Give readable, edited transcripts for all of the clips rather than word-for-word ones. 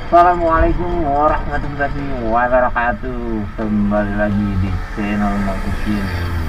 Assalamualaikum warahmatullahi wabarakatuh. Kembali lagi di channel Mokusin.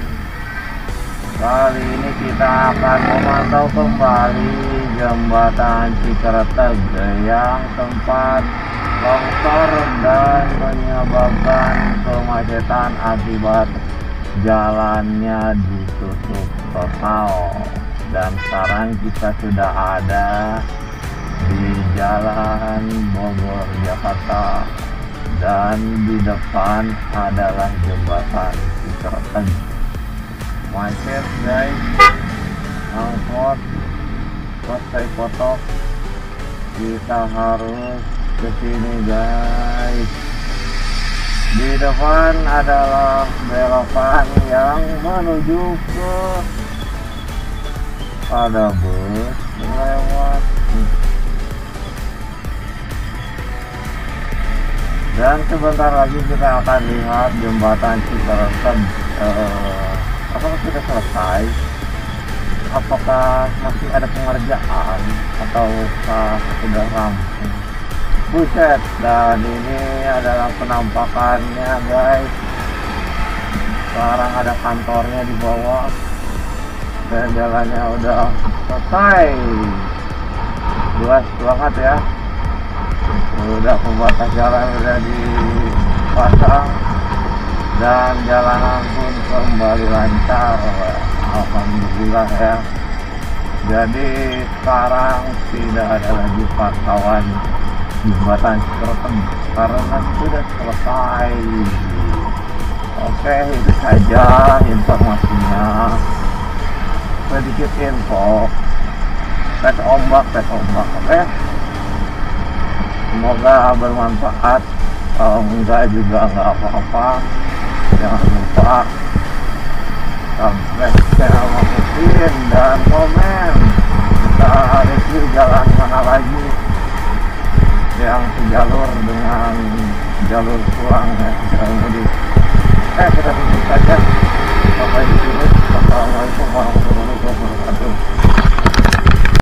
Kali ini kita akan memantau kembali jembatan Cikereteg yang sempat longsor dan menyebabkan kemacetan akibat jalannya ditutup total. Dan sekarang kita sudah ada di Jalan Bogor, Jakarta, dan di depan adalah jembatan Cikereteg. Macet guys, angkot selesai foto, kita harus ke sini guys. Di depan adalah belokan yang menuju ke ada bus lewat. Dan sebentar lagi kita akan lihat jembatan Cikereteg apakah sudah selesai, apakah masih ada pengerjaan, ataukah sudah rampung. Buset, dan ini adalah penampakannya guys. Sekarang ada kantornya di bawah dan jalannya udah selesai. Luas banget ya. Udah pembatas jalan udah dipasang dan jalanan pun kembali lancar, alhamdulillah ya. Jadi sekarang tidak ada lagi pantauan jembatan Cikereteg karena sudah selesai. Oke, itu saja informasinya, sedikit info tes ombak oke. Semoga bermanfaat, kalau enggak juga enggak apa-apa. Jangan lupa subscribe channel Mokusin dan komen kita review jalan mana lagi yang sejalur dengan jalur pulang ya, jalur mudik. Kita tutup saja sampai di sini. Assalamualaikum warahmatullahi wabarakatuh.